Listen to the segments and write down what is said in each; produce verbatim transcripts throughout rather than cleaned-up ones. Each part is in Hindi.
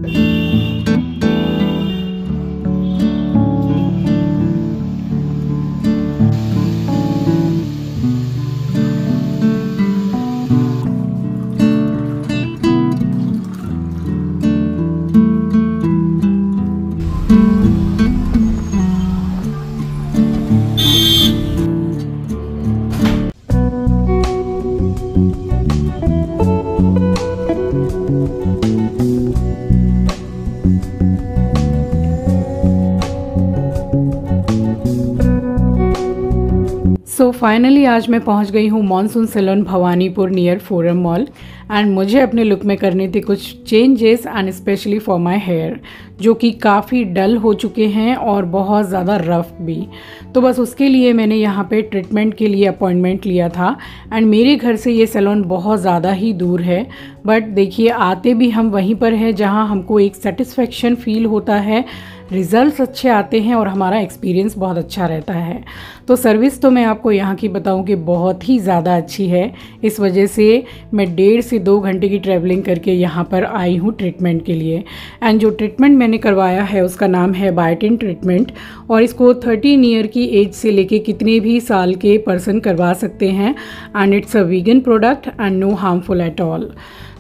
सो so फाइनली आज मैं पहुंच गई हूँ Monsoon Salon Bhawanipur near Forum Mall and मुझे अपने लुक में करने थे कुछ changes and specially for my hair जो कि काफ़ी डल हो चुके हैं और बहुत ज़्यादा रफ भी। तो बस उसके लिए मैंने यहाँ पे ट्रीटमेंट के लिए अपॉइंटमेंट लिया था एंड मेरे घर से ये सैलून बहुत ज़्यादा ही दूर है, बट देखिए आते भी हम वहीं पर है जहाँ हमको एक सेटिस्फेक्शन फील होता है, रिज़ल्ट्स अच्छे आते हैं और हमारा एक्सपीरियंस बहुत अच्छा रहता है। तो सर्विस तो मैं आपको यहाँ की बताऊँ कि बहुत ही ज़्यादा अच्छी है। इस वजह से मैं डेढ़ से दो घंटे की ट्रैवलिंग करके यहाँ पर आई हूँ ट्रीटमेंट के लिए। एंड जो ट्रीटमेंट मैंने करवाया है उसका नाम है बायोटिन ट्रीटमेंट और इसको थर्टीन ईयर की एज से लेके कितने भी साल के पर्सन करवा सकते हैं and it's a vegan product and no harmful at all.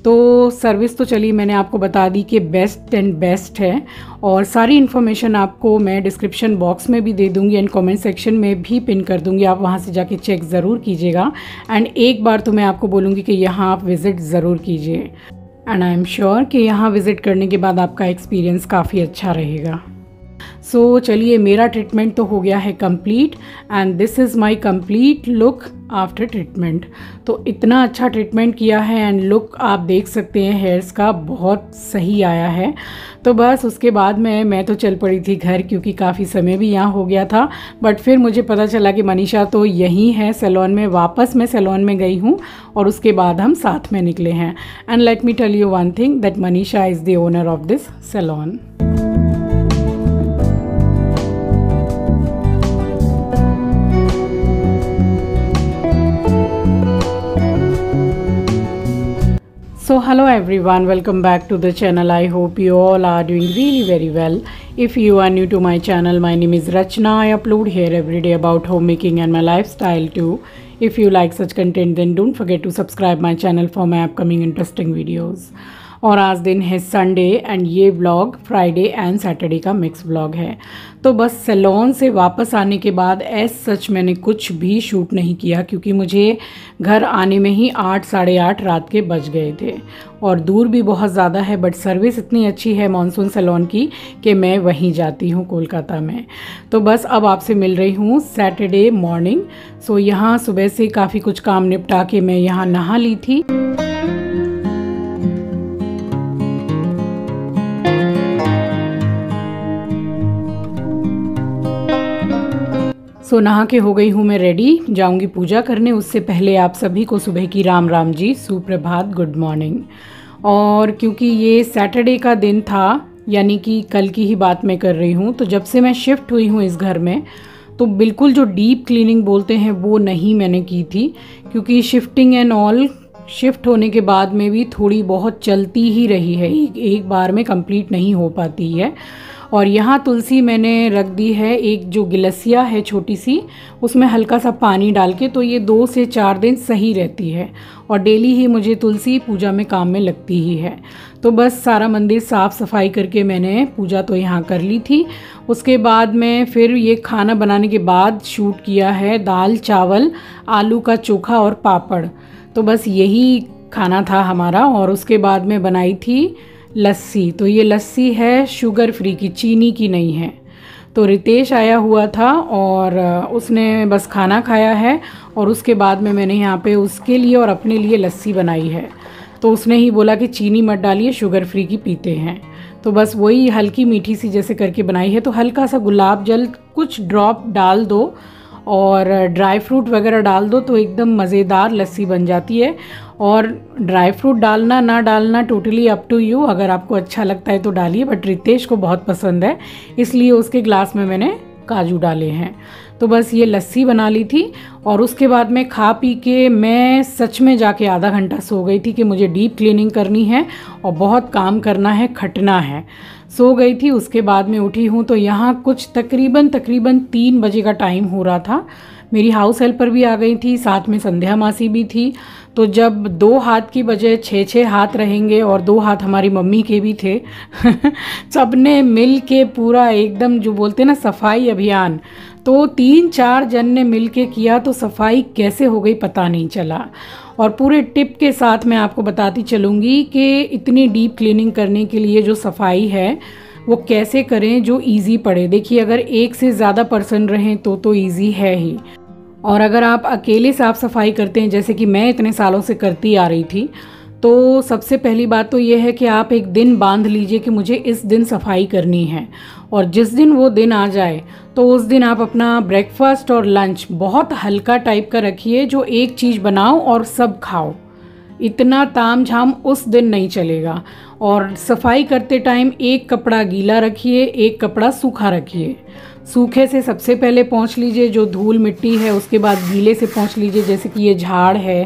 तो सर्विस तो चलिए मैंने आपको बता दी कि बेस्ट एंड बेस्ट है और सारी इन्फॉर्मेशन आपको मैं डिस्क्रिप्शन बॉक्स में भी दे दूंगी एंड कमेंट सेक्शन में भी पिन कर दूंगी, आप वहां से जाके चेक ज़रूर कीजिएगा। एंड एक बार तो मैं आपको बोलूँगी कि यहाँ आप विज़िट ज़रूर कीजिए एंड आई एम श्योर कि यहाँ विज़िट करने के बाद आपका एक्सपीरियंस काफ़ी अच्छा रहेगा। सो so, चलिए मेरा ट्रीटमेंट तो हो गया है complete and this is my complete look after treatment. तो इतना अच्छा ट्रीटमेंट किया है एंड लुक आप देख सकते हैं हेयर्स का बहुत सही आया है। तो बस उसके बाद में मैं तो चल पड़ी थी घर क्योंकि काफ़ी समय भी यहाँ हो गया था, बट फिर मुझे पता चला कि मनीषा तो यहीं है सैलून में, वापस मैं सैलून में गई हूँ और उसके बाद हम साथ में निकले हैं। And let me tell you one thing that Manisha is the owner of this salon. So hello everyone, welcome back to the channel. I hope you all are doing really very well. If you are new to my channel, my name is Rachna. I upload here every day about homemaking and my lifestyle too. If you like such content then don't forget to subscribe my channel for my upcoming interesting videos. और आज दिन है संडे एंड ये व्लॉग फ्राइडे एंड सैटरडे का मिक्स व्लॉग है। तो बस सैलून से वापस आने के बाद एज सच मैंने कुछ भी शूट नहीं किया क्योंकि मुझे घर आने में ही आठ साढ़े आठ रात के बज गए थे और दूर भी बहुत ज़्यादा है, बट सर्विस इतनी अच्छी है मॉनसून सैलून की कि मैं वहीं जाती हूँ कोलकाता में। तो बस अब आपसे मिल रही हूँ सैटरडे मॉर्निंग। सो यहाँ सुबह से काफ़ी कुछ काम निपटा के मैं यहाँ नहा ली थी। सो so, नहा के हो गई हूँ मैं रेडी, जाऊँगी पूजा करने। उससे पहले आप सभी को सुबह की राम राम जी, सुप्रभात, गुड मॉर्निंग। और क्योंकि ये सैटरडे का दिन था यानी कि कल की ही बात मैं कर रही हूँ, तो जब से मैं शिफ्ट हुई हूँ इस घर में तो बिल्कुल जो डीप क्लीनिंग बोलते हैं वो नहीं मैंने की थी क्योंकि शिफ्टिंग एंड ऑल शिफ्ट होने के बाद में भी थोड़ी बहुत चलती ही रही है, एक, एक बार में कंप्लीट नहीं हो पाती है। और यहाँ तुलसी मैंने रख दी है, एक जो गिलसिया है छोटी सी उसमें हल्का सा पानी डाल के, तो ये दो से चार दिन सही रहती है और डेली ही मुझे तुलसी पूजा में काम में लगती ही है। तो बस सारा मंदिर साफ़ सफाई करके मैंने पूजा तो यहाँ कर ली थी। उसके बाद में फिर ये खाना बनाने के बाद शूट किया है दाल चावल, आलू का चोखा और पापड़। तो बस यही खाना था हमारा। और उसके बाद में बनाई थी लस्सी। तो ये लस्सी है शुगर फ्री की, चीनी की नहीं है। तो रितेश आया हुआ था और उसने बस खाना खाया है और उसके बाद में मैंने यहाँ पे उसके लिए और अपने लिए लस्सी बनाई है। तो उसने ही बोला कि चीनी मत डालिए, शुगर फ्री की पीते हैं। तो बस वही हल्की मीठी सी जैसे करके बनाई है। तो हल्का सा गुलाब जल कुछ ड्रॉप डाल दो और ड्राई फ्रूट वगैरह डाल दो तो एकदम मज़ेदार लस्सी बन जाती है। और ड्राई फ्रूट डालना ना डालना टोटली अप टू यू, अगर आपको अच्छा लगता है तो डालिए, बट रितेश को बहुत पसंद है इसलिए उसके ग्लास में मैंने काजू डाले हैं। तो बस ये लस्सी बना ली थी और उसके बाद में खा पी के मैं सच में जाके आधा घंटा सो गई थी कि मुझे डीप क्लीनिंग करनी है और बहुत काम करना है, खटना है। सो गई थी। उसके बाद में उठी हूँ तो यहाँ कुछ तकरीबन तकरीबन तीन बजे का टाइम हो रहा था। मेरी हाउस हेल्पर भी आ गई थी, साथ में संध्या मासी भी थी। तो जब दो हाथ की बजाय छः छः हाथ रहेंगे और दो हाथ हमारी मम्मी के भी थे सब ने मिल के पूरा एकदम जो बोलते ना सफाई अभियान, तो तीन चार जन ने मिल के किया तो सफाई कैसे हो गई पता नहीं चला। और पूरे टिप के साथ मैं आपको बताती चलूँगी कि इतनी डीप क्लीनिंग करने के लिए जो सफाई है वो कैसे करें जो इजी पड़े। देखिए अगर एक से ज़्यादा पर्सन रहें तो तो इजी है ही, और अगर आप अकेले साफ़ सफाई करते हैं जैसे कि मैं इतने सालों से करती आ रही थी, तो सबसे पहली बात तो ये है कि आप एक दिन बांध लीजिए कि मुझे इस दिन सफाई करनी है, और जिस दिन वो दिन आ जाए तो उस दिन आप अपना ब्रेकफास्ट और लंच बहुत हल्का टाइप का रखिए, जो एक चीज़ बनाओ और सब खाओ। इतना ताम झाम उस दिन नहीं चलेगा। और सफाई करते टाइम एक कपड़ा गीला रखिए, एक कपड़ा सूखा रखिए। सूखे से सबसे पहले पोंछ लीजिए जो धूल मिट्टी है, उसके बाद गीले से पोंछ लीजिए जैसे कि ये झाड़ है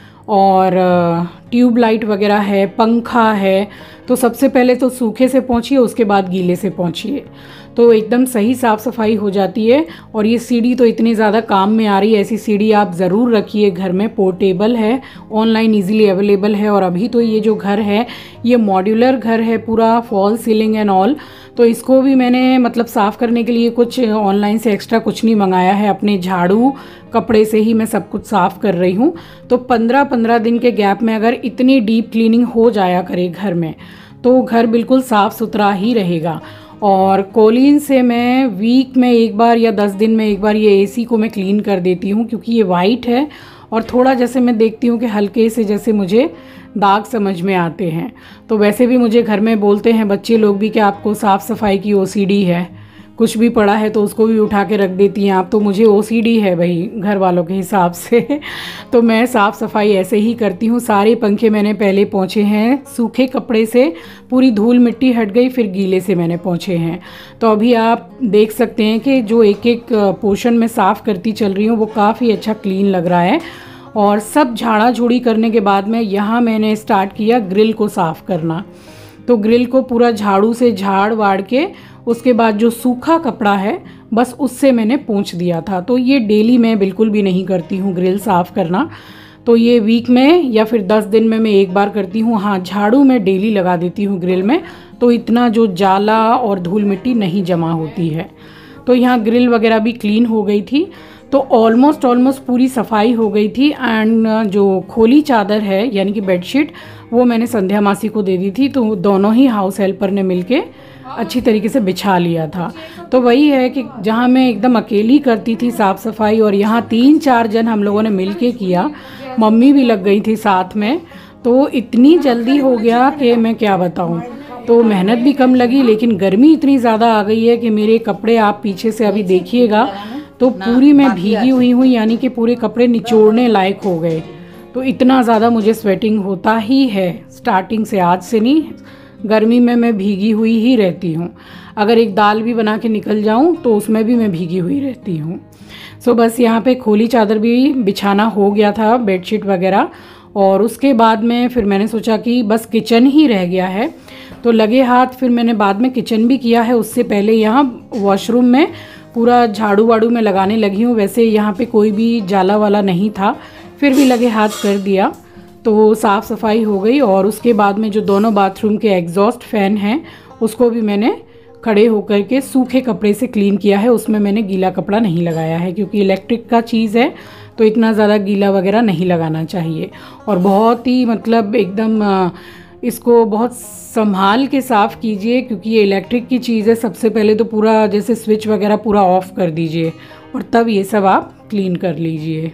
और ट्यूब लाइट वगैरह है, पंखा है, तो सबसे पहले तो सूखे से पोंछिए, उसके बाद गीले से पोंछिए, तो एकदम सही साफ़ सफाई हो जाती है। और ये सीढ़ी तो इतनी ज़्यादा काम में आ रही है, ऐसी सीढ़ी आप ज़रूर रखिए घर में। पोर्टेबल है, ऑनलाइन इजीली अवेलेबल है। और अभी तो ये जो घर है ये मॉड्यूलर घर है पूरा, फॉल सीलिंग एंड ऑल, तो इसको भी मैंने मतलब साफ़ करने के लिए कुछ ऑनलाइन से एक्स्ट्रा कुछ नहीं मंगाया है, अपने झाड़ू कपड़े से ही मैं सब कुछ साफ़ कर रही हूँ। तो पंद्रह पंद्रह दिन के गैप में अगर इतनी डीप क्लीनिंग हो जाया करे घर में तो घर बिल्कुल साफ़ सुथरा ही रहेगा। और कोलिन से मैं वीक में एक बार या दस दिन में एक बार ये एसी को मैं क्लीन कर देती हूँ, क्योंकि ये वाइट है और थोड़ा जैसे मैं देखती हूँ कि हल्के से जैसे मुझे दाग समझ में आते हैं। तो वैसे भी मुझे घर में बोलते हैं बच्चे लोग भी कि आपको साफ़ सफाई की ओसीडी है, कुछ भी पड़ा है तो उसको भी उठा के रख देती हैं आप। तो मुझे ओसीडी है भाई घर वालों के हिसाब से तो मैं साफ़ सफाई ऐसे ही करती हूँ। सारे पंखे मैंने पहले पोंछे हैं सूखे कपड़े से, पूरी धूल मिट्टी हट गई, फिर गीले से मैंने पोंछे हैं। तो अभी आप देख सकते हैं कि जो एक एक पोर्शन में साफ़ करती चल रही हूँ वो काफ़ी अच्छा क्लीन लग रहा है। और सब झाड़ा झूड़ी करने के बाद में यहाँ मैंने स्टार्ट किया ग्रिल को साफ़ करना। तो ग्रिल को पूरा झाड़ू से झाड़ वाड़ के उसके बाद जो सूखा कपड़ा है बस उससे मैंने पोंछ दिया था। तो ये डेली मैं बिल्कुल भी नहीं करती हूँ ग्रिल साफ़ करना, तो ये वीक में या फिर दस दिन में मैं एक बार करती हूँ। हाँ, झाड़ू मैं डेली लगा देती हूँ ग्रिल में, तो इतना जो जाला और धूल मिट्टी नहीं जमा होती है। तो यहाँ ग्रिल वगैरह भी क्लीन हो गई थी, तो ऑलमोस्ट ऑलमोस्ट पूरी सफाई हो गई थी। एंड जो खोली चादर है यानी कि बेडशीट वो मैंने संध्या मासी को दे दी थी, तो दोनों ही हाउस हेल्पर ने मिलके अच्छी तरीके से बिछा लिया था। तो वही है कि जहाँ मैं एकदम अकेली करती थी साफ़ सफाई और यहाँ तीन चार जन हम लोगों ने मिलके किया, मम्मी भी लग गई थी साथ में, तो इतनी जल्दी हो गया कि मैं क्या बताऊँ। तो मेहनत भी कम लगी, लेकिन गर्मी इतनी ज़्यादा आ गई है कि मेरे कपड़े आप पीछे से अभी देखिएगा तो पूरी मैं भीगी हुई हूँ, यानी कि पूरे कपड़े निचोड़ने लायक हो गए। तो इतना ज़्यादा मुझे स्वेटिंग होता ही है स्टार्टिंग से, आज से नहीं, गर्मी में मैं भीगी हुई ही रहती हूँ। अगर एक दाल भी बना के निकल जाऊँ तो उसमें भी मैं भीगी हुई रहती हूँ। सो बस यहाँ पे खोली चादर भी बिछाना हो गया था, बेडशीट वगैरह। और उसके बाद में फिर मैंने सोचा कि बस किचन ही रह गया है, तो लगे हाथ फिर मैंने बाद में किचन भी किया है। उससे पहले यहाँ वॉशरूम में पूरा झाड़ू वाड़ू में लगाने लगी हूँ। वैसे यहाँ पे कोई भी जाला वाला नहीं था, फिर भी लगे हाथ कर दिया, तो साफ़ सफाई हो गई। और उसके बाद में जो दोनों बाथरूम के एग्जॉस्ट फैन हैं उसको भी मैंने खड़े होकर के सूखे कपड़े से क्लीन किया है। उसमें मैंने गीला कपड़ा नहीं लगाया है, क्योंकि इलेक्ट्रिक का चीज़ है तो इतना ज़्यादा गीला वगैरह नहीं लगाना चाहिए। और बहुत ही मतलब एकदम इसको बहुत संभाल के साफ़ कीजिए, क्योंकि ये इलेक्ट्रिक की चीज़ है। सबसे पहले तो पूरा जैसे स्विच वगैरह पूरा ऑफ कर दीजिए और तब ये सब आप क्लीन कर लीजिए।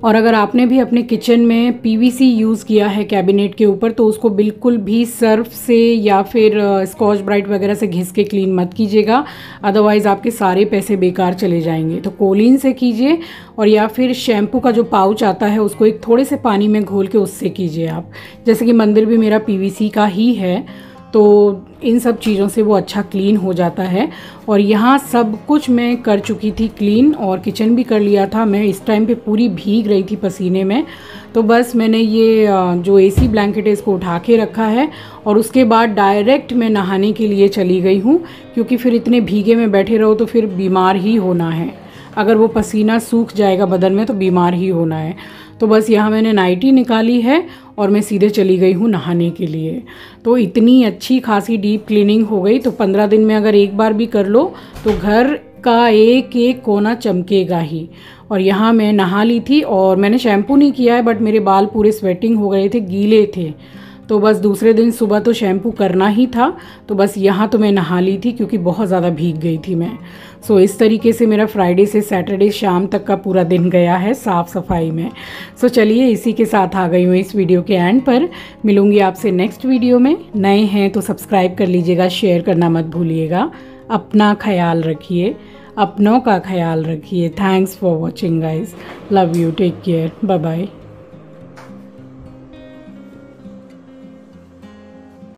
और अगर आपने भी अपने किचन में पीवीसी यूज़ किया है कैबिनेट के ऊपर तो उसको बिल्कुल भी सर्फ से या फिर स्कॉच ब्राइट वगैरह से घिस के क्लीन मत कीजिएगा, अदरवाइज़ आपके सारे पैसे बेकार चले जाएंगे। तो कोलिन से कीजिए, और या फिर शैम्पू का जो पाउच आता है उसको एक थोड़े से पानी में घोल के उससे कीजिए आप। जैसे कि मंदिर भी मेरा पीवीसी का ही है, तो इन सब चीज़ों से वो अच्छा क्लीन हो जाता है। और यहाँ सब कुछ मैं कर चुकी थी क्लीन, और किचन भी कर लिया था। मैं इस टाइम पे पूरी भीग रही थी पसीने में, तो बस मैंने ये जो एसी ब्लैंकेट है इसको उठा के रखा है, और उसके बाद डायरेक्ट मैं नहाने के लिए चली गई हूँ, क्योंकि फिर इतने भीगे में बैठे रहो तो फिर बीमार ही होना है। अगर वो पसीना सूख जाएगा बदन में तो बीमार ही होना है। तो बस यहाँ मैंने नाइटी निकाली है और मैं सीधे चली गई हूँ नहाने के लिए। तो इतनी अच्छी खासी डीप क्लीनिंग हो गई। तो पंद्रह दिन में अगर एक बार भी कर लो तो घर का एक एक कोना चमकेगा ही। और यहाँ मैं नहा ली थी, और मैंने शैम्पू नहीं किया है, बट मेरे बाल पूरे स्वेटिंग हो गए थे, गीले थे। तो बस दूसरे दिन सुबह तो शैम्पू करना ही था, तो बस यहाँ तो मैं नहा ली थी क्योंकि बहुत ज़्यादा भीग गई थी मैं। सो इस तरीके से मेरा फ्राइडे से सैटरडे शाम तक का पूरा दिन गया है साफ़ सफाई में। सो चलिए, इसी के साथ आ गई हूँ इस वीडियो के एंड पर। मिलूँगी आपसे नेक्स्ट वीडियो में। नए हैं तो सब्सक्राइब कर लीजिएगा, शेयर करना मत भूलिएगा। अपना ख्याल रखिए, अपनों का ख्याल रखिए। Thanks for watching guys, love you, take care, bye bye.